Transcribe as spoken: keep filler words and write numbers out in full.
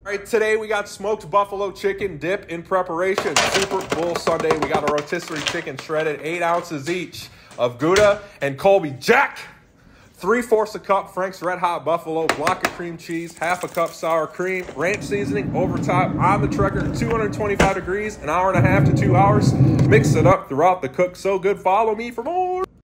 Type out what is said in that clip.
All right, today we got smoked buffalo chicken dip in preparation. Super Bowl Sunday, we got a rotisserie chicken shredded, eight ounces each of Gouda and Colby Jack. Three-fourths a cup Frank's Red Hot Buffalo, block of cream cheese, half a cup sour cream, ranch seasoning, over top on the Traeger, two hundred twenty-five degrees, an hour and a half to two hours. Mix it up throughout the cook. So good. Follow me for more.